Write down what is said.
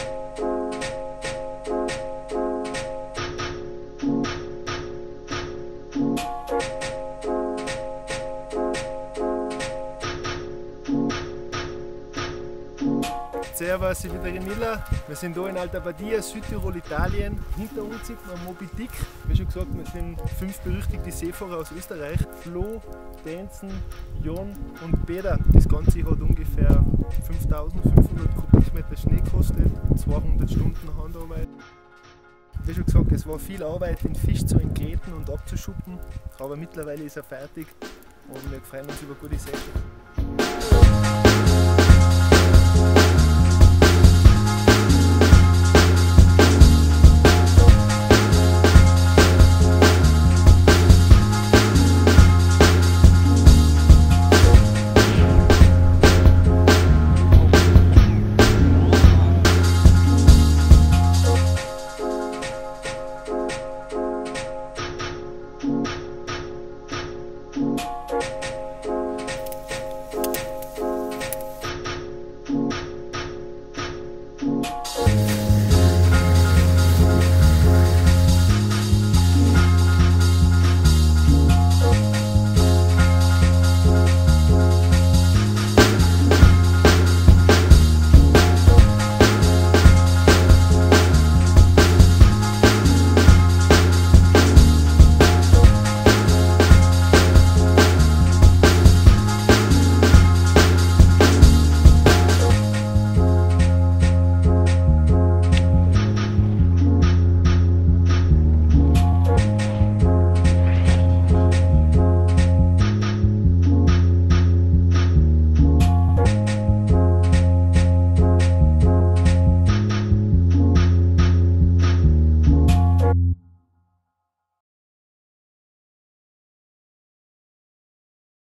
Servus, ich bin der Renilla. Wir sind hier in Alta Badia, Südtirol, Italien. Hinter uns sieht man Moby Dick. Wie schon gesagt, wir sind 5 berüchtigte Seefahrer aus Österreich. Flo, Denzen, Jon und Peter. Das Ganze hat ungefähr 5500 Kubikmeter Schnee gekostet, 200 Stunden Handarbeit. Wie schon gesagt, es war viel Arbeit, den Fisch zu entgräten und abzuschuppen, aber mittlerweile ist er fertig und wir freuen uns über gute Sätze.